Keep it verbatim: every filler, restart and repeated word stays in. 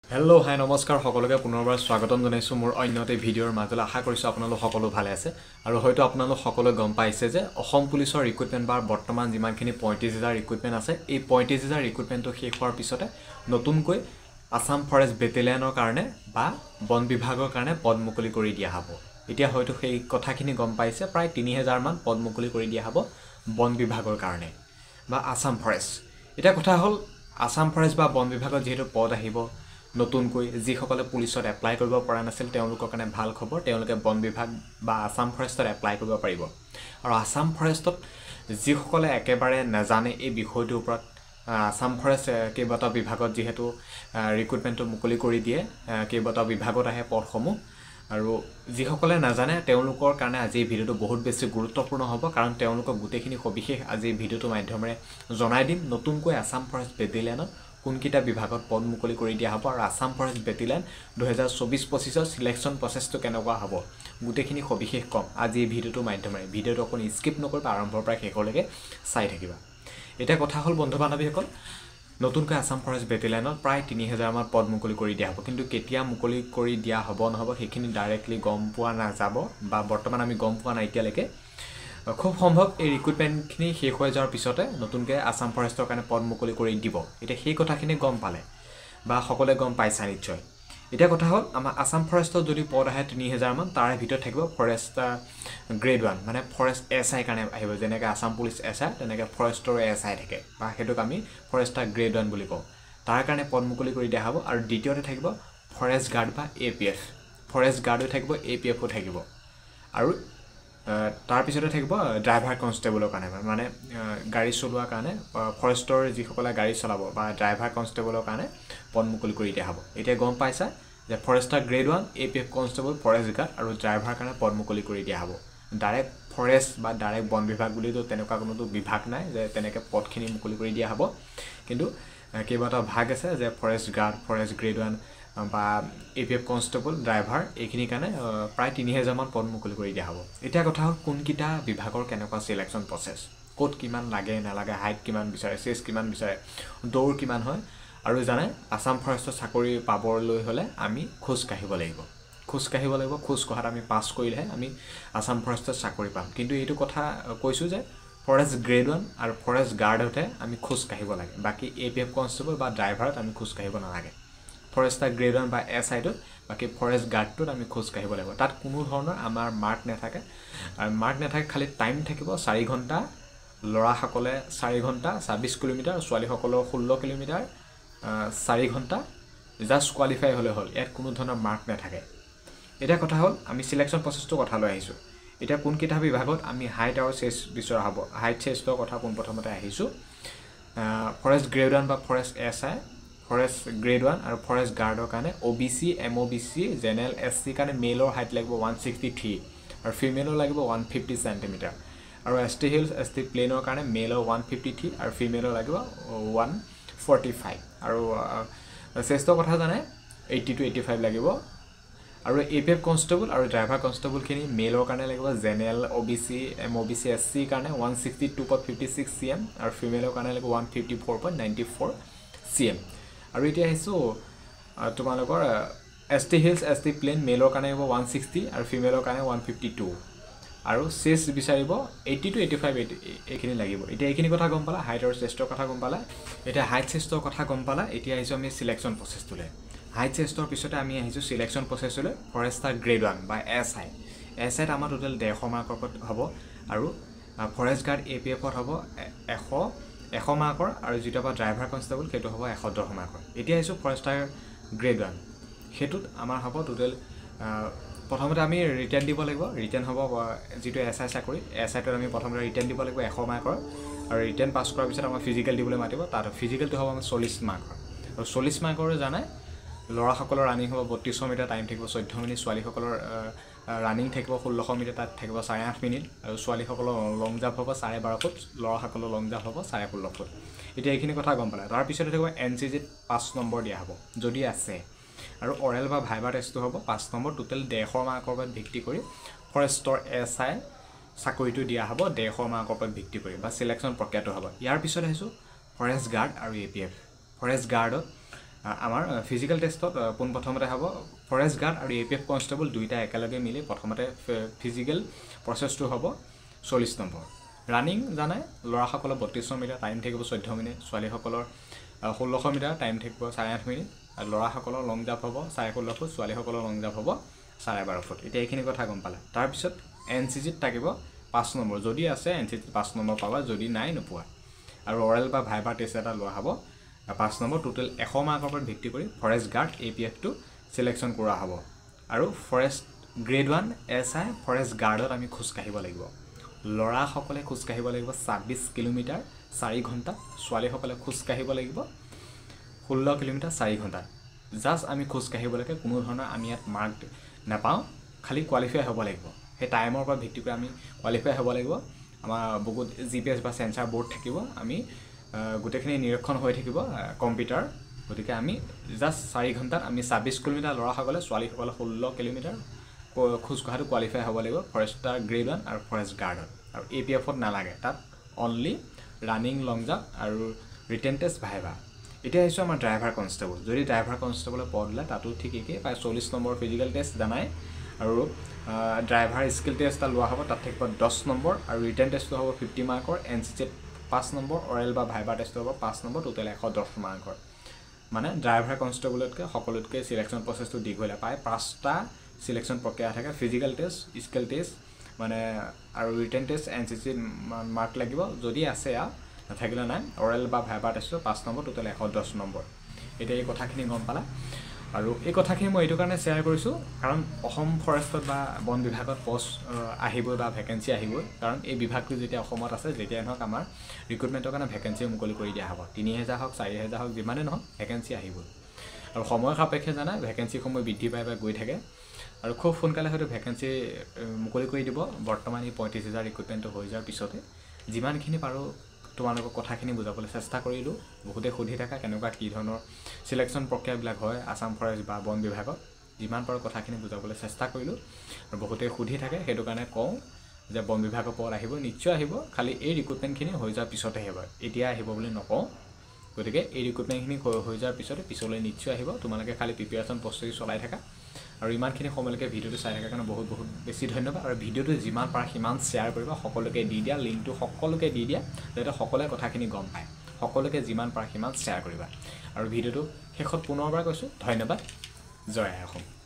Hello' হাই নমস্কাৰ সকলোকে পুনৰবাৰ স্বাগতম জনাইছোঁ মোৰ অন্যতে ভিডিঅ'ৰ মাজলৈ আশা কৰিছোঁ আপোনালোক সকলো ভালে আছে আৰু হয়তো আপোনালোক সকলোৱে গম পাইছে যে অসম পুলিচৰ ৰিক্ৰুটমেণ্ট বা বৰ্তমান যিমানখিনি পঁয়ত্ৰিছ হাজাৰ ৰিক্ৰুটমেণ্ট আছে এই পঁয়ত্ৰিছ হাজাৰ ৰিক্ৰুটমেণ্টটো শেষ হোৱাৰ পিছতে নতুনকৈ আছাম ফৰেষ্ট বেটেলিয়নৰ কাৰণে বা বন বিভাগৰ কাৰণে পদ মুকলি কৰি দিয়া হ'ব। এতিয়া হয়তো সেই কথাখিনি গম পাইছে, প্ৰায় তিনি হাজাৰ মান পদ মুকলি কৰি দিয়া হ'ব বন বিভাগৰ কাৰণে বা আছাম ফৰেষ্ট। এটা কথা হ'ল আছাম ফৰেষ্ট বা বন বিভাগত যেহেতু পদ আহিব নতুনকৈ যিসকলে পুলিচত এপ্লাই কৰিব পৰা নাছিল তেওঁলোকৰ কাৰণে ভাল খবৰ, তেওঁলোকে বন বিভাগ বা আছাম ফৰেষ্টত এপ্লাই কৰিব পাৰিব। আৰু আছাম ফৰেষ্টত যিসকলে একেবাৰে নাজানে এই বিষয়টোৰ ওপৰত, আছাম ফৰেষ্ট কেইবাটাও বিভাগত যিহেতু ৰিক্ৰুটমেণ্টটো মুকলি কৰি দিয়ে, কেইবাটাও বিভাগত আহে পদসমূহ, আৰু যিসকলে নাজানে তেওঁলোকৰ কাৰণে আজি এই ভিডিঅ'টো বহুত বেছি গুৰুত্বপূৰ্ণ হ'ব, কাৰণ তেওঁলোকক গোটেইখিনি সবিশেষ আজি এই ভিডিঅ'টোৰ মাধ্যমেৰে জনাই দিম। নতুনকৈ আছাম ফৰেষ্ট বেটেলিয়নত কোনকেইটা বিভাগত পদ মুকলি কৰি দিয়া হ'ব আৰু আছাম ফৰেষ্ট বেটেলিয়ন দুহেজাৰ চৌবিছ পঁচিছৰ চিলেকশ্যন প্ৰচেছটো কেনেকুৱা হ'ব গোটেইখিনি সবিশেষ কম আজি এই ভিডিঅ'টোৰ মাধ্যমেৰে। ভিডিঅ'টো অকণ স্কিপ নকৰিবা, আৰম্ভৰ পৰা শেষলৈকে চাই থাকিবা। এতিয়া কথা হ'ল বন্ধু বান্ধৱীসকল, নতুনকৈ আছাম ফৰেষ্ট বেটেলিয়নত প্ৰায় তিনি হাজাৰমান পদ মুকলি কৰি দিয়া হ'ব, কিন্তু কেতিয়া মুকলি কৰি দিয়া হ'ব নহ'ব সেইখিনি ডাইৰেক্টলি গম পোৱা নাযাব বা বৰ্তমান আমি গম পোৱা নাই এতিয়ালৈকে। খুব সম্ভৱ এই ৰিক্ৰুটমেণ্টখিনি শেষ হৈ যোৱাৰ পিছতে নতুনকৈ আছাম ফৰেষ্টৰ কাৰণে পদ মুকলি কৰি দিব। এতিয়া সেই কথাখিনি গম পালে বা সকলোৱে গম পাইছা নিশ্চয়। এতিয়া কথা হ'ল আমাৰ আছাম ফৰেষ্টত যদি পদ আহে তিনি হাজাৰমান, তাৰে ভিতৰত থাকিব ফৰেষ্ট গ্ৰেড ওৱান, মানে ফৰেষ্ট এছ আই কাৰণে আহিব। যেনেকৈ আছাম পুলিচ এছ আই তেনেকৈ ফৰেষ্টৰো এছ আই থাকে বা সেইটোক আমি ফৰেষ্টাৰ গ্ৰেড ওৱান বুলি কওঁ। তাৰ কাৰণে পদ মুকলি কৰি দিয়া হ'ব। আৰু দ্বিতীয়তে থাকিব ফৰেষ্ট গাৰ্ড বা এ পি এফ, ফৰেষ্ট গাৰ্ডো থাকিব, এ পি এফো থাকিব। আৰু তাৰপিছতে থাকিব ড্ৰাইভাৰ কনষ্টেবলৰ কাৰণে, মানে গাড়ী চলোৱাৰ কাৰণে ফৰেষ্টৰ যিসকলে গাড়ী চলাব বা ড্ৰাইভাৰ কনষ্টেবলৰ কাৰণে পদ মুকলি কৰি দিয়া হ'ব। এতিয়া গম পাইছা যে forester grade one, A P F constable, forest guard আৰু ড্ৰাইভাৰ কাৰণে পদ মুকলি কৰি দিয়া হ'ব। ডাইৰেক্ট ফৰেষ্ট বা ডাইৰেক্ট বন বিভাগ বুলিতো তেনেকুৱা কোনোতো বিভাগ নাই যে তেনেকৈ পদখিনি মুকলি কৰি দিয়া হ'ব, কিন্তু কেইবাটাও ভাগ আছে যে forest guard, forest grade one বা A P F constable, driver, এইখিনিৰ কাৰণে প্ৰায় তিনি হাজাৰমান পদ মুকলি কৰি দিয়া হ'ব। এতিয়া কথা হ'ল কোনকেইটা বিভাগৰ কেনেকুৱা চিলেকশ্যন প্ৰচেছ, ক'ত কিমান লাগে নালাগে, হাইট কিমান বিচাৰে, চেষ্ট কিমান বিচাৰে, দৌৰ কিমান হয়। আৰু জানে আছাম ফৰেষ্টৰ চাকৰি পাবলৈ হ'লে আমি খোজ কাঢ়িব লাগিব, খোজ কাঢ়িব লাগিব। খোজ কঢ়াত আমি পাছ কৰিলেহে আমি আছাম ফৰেষ্টত চাকৰি পাম। কিন্তু এইটো কথা কৈছোঁ যে ফৰেষ্ট গ্ৰেড ওৱান আৰু ফৰেষ্ট গাৰ্ডতহে আমি খোজ কাঢ়িব লাগে, বাকী এ পি এফ কনষ্টেবল বা ড্ৰাইভাৰত আমি খোজ কাঢ়িব নালাগে। ফৰেষ্টাৰ গ্ৰেড ওৱান বা এছ আইটোত, বাকী ফৰেষ্ট গাৰ্ডটোত আমি খোজ কাঢ়িব লাগিব। তাত কোনো ধৰণৰ আমাৰ মাৰ্ক নাথাকে, আৰু মাৰ্ক নাথাকে, খালি টাইম থাকিব চাৰি ঘণ্টা। ল'ৰাসকলে চাৰি ঘণ্টা ছাব্বিছ কিলোমিটাৰ, ছোৱালীসকলৰ ষোল্ল কিলোমিটাৰ চাৰি ঘণ্টা, জাষ্ট কোৱালিফাই হ'লে হ'ল। ইয়াত কোনো ধৰণৰ মাৰ্ক নাথাকে। এতিয়া কথা হ'ল আমি চিলেকশ্যন প্ৰচেছটোৰ কথা লৈ আহিছোঁ। এতিয়া কোনকেইটা বিভাগত আমি হাইট আৰু চেষ্ট বিচৰা হ'ব, হাইট চেষ্টৰ কথা পোনপ্ৰথমতে আহিছোঁ। ফৰেষ্ট গ্ৰেড ওৱান বা forest S I, forest grade one আৰু ফৰেষ্ট গাৰ্ডৰ কাৰণে O' B C, M O' B C, general S চিৰ কাৰণে মেলৰ হাইট লাগিব ওৱান ছিক্সটি থ্ৰী আৰু ফিমেলৰ লাগিব ওৱান ফিফটি চেণ্টিমিটাৰ। আৰু S T hills, S T প্লেনৰ কাৰণে মেলৰ ওৱান ফিফটি থ্ৰী আৰু ফিমেলৰ লাগিব ওৱান ফৰ্টি ফাইভ। আৰু চেষ্টৰ কথা জানে এইটি টু এইটি ফাইভ লাগিব। আৰু এ পি এফ কনষ্টেবল আৰু ড্ৰাইভাৰ কনষ্টেবলখিনি মেলৰ কাৰণে লাগিব general O' B C, M O' B C, S চিৰ কাৰণে one sixty two point fifty six C M আৰু ফিমেলৰ কাৰণে লাগিব one fifty four point ninety four C M. আৰু এতিয়া আহিছোঁ তোমালোকৰ S T hills, S T plain, মেলৰ কাৰণে আহিব ওৱান ছিক্সটি আৰু ফিমেলৰ কাৰণে ওৱান ফিফটি টু। আৰু চেষ্ট বিচাৰিব এইটি টু এইটি ফাইভ, এইটি এইখিনি লাগিব। এতিয়া এইখিনি কথা গম পালা, হাইট আৰু চেষ্টৰ কথা গম পালা। এতিয়া হাইট চেষ্টৰ কথা গম পালা, এতিয়া আহিছোঁ আমি চিলেকশ্যন প্ৰচেছটোলৈ। হাইট চেষ্টৰ পিছতে আমি আহিছোঁ চিলেকশ্যন প্ৰচেছলৈ। ফৰেষ্টাৰ গ্ৰেড ওৱান বা এছ আই, এছ আইত আমাৰ টোটেল ডেৰশ মাৰ্কৰ হ'ব। আৰু ফৰেষ্ট গাৰ্ড, এ পি এফত হ'ব এশ এশ মাৰ্কৰ, আৰু যিটো আমাৰ ড্ৰাইভাৰ কনষ্টেবল সেইটো হ'ব এশ দহ মাৰ্কৰ। এতিয়া আহিছোঁ ফৰেষ্টাৰ গ্ৰেড ওৱান, সেইটোত আমাৰ হ'ব টোটেল প্ৰথমতে আমি ৰিটাৰ্ণ দিব লাগিব। ৰিটাৰ্ণ হ'ব যিটো এছ আই চাকৰি, এছ আইটোত আমি প্ৰথমতে ৰিটাৰ্ণ দিব লাগিব এশ মাৰ্কৰ, আৰু ৰিটাৰ্ণ পাছ কৰাৰ পিছত আমাৰ ফিজিকেল দিবলৈ মাতিব। তাত ফিজিকেলটো হ'ব আমাৰ চল্লিছ মাৰ্কৰ। আৰু চল্লিছ মাৰ্কৰ জানে ল'ৰাসকলৰ ৰানিং হ'ব বত্ৰিছশ মিটাৰ, টাইম থাকিব চৈধ্য মিনিট। ছোৱালীসকলৰ ৰানিং থাকিব ষোল্লশ মিটাৰ, তাত থাকিব চাৰে আঠ মিনিট। আৰু ছোৱালীসকলৰ লং জাম্প হ'ব চাৰে বাৰ ফুট, ল'ৰাসকলৰ লং জাম্প হ'ব চাৰে ষোল্ল ফুট। এতিয়া এইখিনি কথা গম পালে। তাৰপিছতে থাকিব এন চি জিত পাঁচ নম্বৰ দিয়া হ'ব যদি আছে, আৰু অৰেল বা ভাইবা টেষ্টটো হ'ব পাঁচ নম্বৰ। টোটেল ডেৰশ মাৰ্কৰ ওপৰত ভিত্তি কৰি ফৰেষ্টৰ এছ আই চাকৰিটো দিয়া হ'ব, ডেৰশ মাৰ্কৰ ওপৰত ভিত্তি কৰি বা চিলেকশ্যন প্ৰক্ৰিয়াটো হ'ব। ইয়াৰ পিছত আহিছোঁ ফৰেষ্ট গাৰ্ড আৰু এ পি এফ। ফৰেষ্ট গাৰ্ডত আমাৰ ফিজিক্যাল টেষ্টত পোনপ্ৰথমতে হ'ব ফৰেষ্ট গাৰ্ড আৰু এ পি এফ কনষ্টেবল দুইটা একেলগে মিলি প্ৰথমতে ফিজিক্যাল প্ৰচেছটো হ'ব চল্লিছ নম্বৰ। ৰানিং জানাই ল'ৰাসকলৰ বত্ৰিছ মিটাৰ টাইম থাকিব চৈধ্য মিনিট, ছোৱালীসকলৰ ষোল্লশ মিটাৰ টাইম থাকিব চাৰে আঠ মিনিট, আৰু ল'ৰাসকলৰ লং জাম্প হ'ব চাৰে ষোল্ল ফুট, ছোৱালীসকলৰ লং জাম্প হ'ব চাৰে বাৰ ফুট। এতিয়া এইখিনি কথা গম পালা। তাৰপিছত এন চি জিত থাকিব পাঁচ নম্বৰ, যদি আছে এন চি জিত পাঁচ নম্বৰ পাবা, যদি নাই নোপোৱা। আৰু অৰেল বা ভাইবা টেষ্ট এটা লোৱা হ'ব পাঁচ নম্বৰ। টোটেল এশ মাৰ্কৰ ওপৰত ভিত্তি কৰি ফৰেষ্ট গাৰ্ড এ পি এফটো চিলেকশ্যন কৰা হ'ব। আৰু forest grade one S I forest গাৰ্ডত আমি খোজকাঢ়িব লাগিব। ল'ৰাসকলে খোজকাঢ়িব লাগিব ছাব্বিছ কিলোমিটাৰ চাৰি ঘণ্টা, ছোৱালীসকলে খোজকাঢ়িব লাগিব ষোল্ল কিলোমিটাৰ চাৰি ঘণ্টা। জাষ্ট আমি খোজকাঢ়িব লাগে, কোনো ধৰণৰ আমি ইয়াত মাৰ্ক নাপাওঁ, খালি কোৱালিফাই হ'ব লাগিব। সেই টাইমৰ ওপৰত ভিত্তি কৰি আমি কোৱালিফাই হ'ব লাগিব। আমাৰ বহুত জি পি এছ বা চেঞ্চাৰ বৰ্ড থাকিব, আমি গোটেইখিনি নিৰীক্ষণ হৈ থাকিব কম্পিউটাৰ। গতিকে আমি জাষ্ট চাৰি ঘণ্টাত আমি ছাব্বিছ কিলোমিটাৰ ল'ৰাসকলে, ছোৱালীসকলে ষোল্ল কিলোমিটাৰ খোজকঢ়াটো কোৱালিফাই হ'ব লাগিব ফৰেষ্টাৰ গ্ৰেড ওৱান আৰু ফৰেষ্ট গাৰ্ডত। আৰু এ পি এফত নালাগে, তাত অনলি ৰানিং, লং জাম্প আৰু ৰিটেন টেষ্ট, ভাইভা। এতিয়া আহিছোঁ আমাৰ ড্ৰাইভাৰ কনষ্টেবল। যদি ড্ৰাইভাৰ কনষ্টেবলৰ পদ ওলায় তাতো ঠিক একেই, প্ৰায় চল্লিছ নম্বৰ ফিজিকেল টেষ্ট জানাই, আৰু ড্ৰাইভাৰ স্কিল টেষ্ট এটা লোৱা হ'ব, তাত থাকিব দহ নম্বৰ, আৰু ৰিটেন টেষ্টটো হ'ব ফিফটি মাৰ্কৰ, এন চি চিত পাঁচ নম্বৰ, অৰেল বা ভাইবা টেষ্টটো হ'ব পাঁচ নম্বৰ, টোটেল এশ দহ মাৰ্কৰ। মানে ড্ৰাইভাৰ কনষ্টেবলতকৈ সকলোতকৈ চিলেকশ্যন প্ৰচেছটো দীঘলীয়া, প্ৰায় পাঁচটা চিলেকশ্যন প্ৰক্ৰিয়া থাকে। ফিজিকেল টেষ্ট, স্কিল টেষ্ট মানে আৰু ৰিটেন টেষ্ট, এন চি চিত মাৰ্ক লাগিব, যদি আছে আৰু নাথাকিলে নাই। অৰেল বা ভাইবা টেষ্টটো পাঁচ নম্বৰ, টোটেল এশ দহ নম্বৰ। এতিয়া এই কথাখিনি গম পালা। আৰু এই কথাখিনি মই এইটো কাৰণে শ্বেয়াৰ কৰিছোঁ কাৰণ অসম ফৰেষ্টত বা বন বিভাগত পষ্ট আহিবই বা ভেকেঞ্চি আহিবই। কাৰণ এই বিভাগটো যেতিয়া অসমত আছে, যেতিয়াই নহওক আমাৰ ৰিক্ৰুটমেণ্টৰ কাৰণে ভেকেঞ্চি মুকলি কৰি দিয়া হ'ব। তিনি হেজাৰ হওক চাৰি হেজাৰ হওক যিমানেই নহওক ভেকেঞ্চি আহিবই। আৰু সময় সাপেক্ষে জানাই ভেকেঞ্চিসমূহ বৃদ্ধি পাই পাই গৈ থাকে, আৰু খুব সোনকালে হয়তো ভেকেঞ্চি মুকলি কৰি দিব। বৰ্তমান এই পঁয়ত্ৰিছ হাজাৰ ৰিক্ৰুটমেণ্টটো হৈ যোৱাৰ পিছতে যিমানখিনি পাৰোঁ তোমালোকক কথাখিনি বুজাবলৈ চেষ্টা কৰিলোঁ। বহুতে সুধি থাকা কেনেকুৱা কি ধৰণৰ চিলেকশ্যন প্ৰক্ৰিয়াবিলাক হয় আছাম ফৰেষ্ট বা বন বিভাগত, যিমান পাৰোঁ কথাখিনি বুজাবলৈ চেষ্টা কৰিলোঁ। আৰু বহুতে সুধি থাকে, সেইটো কাৰণে কওঁ যে বন বিভাগৰ পদ আহিব, নিশ্চয় আহিব, খালি এই ৰিক্ৰুটমেণ্টখিনি হৈ যোৱাৰ পিছতহে আহিব, এতিয়া আহিব বুলি নকওঁ। গতিকে এই ৰিক্ৰুটমেণ্টখিনি হৈ যোৱাৰ পিছতে পিছলৈ নিশ্চয় আহিব। তোমালোকে খালি প্ৰিপেৰেশ্যন প্ৰস্তুতি চলাই থাকা। আৰু ইমানখিনি সময়লৈকে ভিডিঅ'টো চাই থকাৰ কাৰণে বহুত বহুত বেছি ধন্যবাদ। আৰু ভিডিঅ'টো যিমান পাৰা সিমান শ্বেয়াৰ কৰিবা, সকলোকে দি দিয়া, লিংকটো সকলোকে দি দিয়া, যাতে সকলোৱে কথাখিনি গম পায়। সকলোকে যিমান পাৰা সিমান শ্বেয়াৰ কৰিবা। আৰু ভিডিঅ'টো শেষত পুনৰবাৰ কৈছোঁ ধন্যবাদ। জয় আই অসম।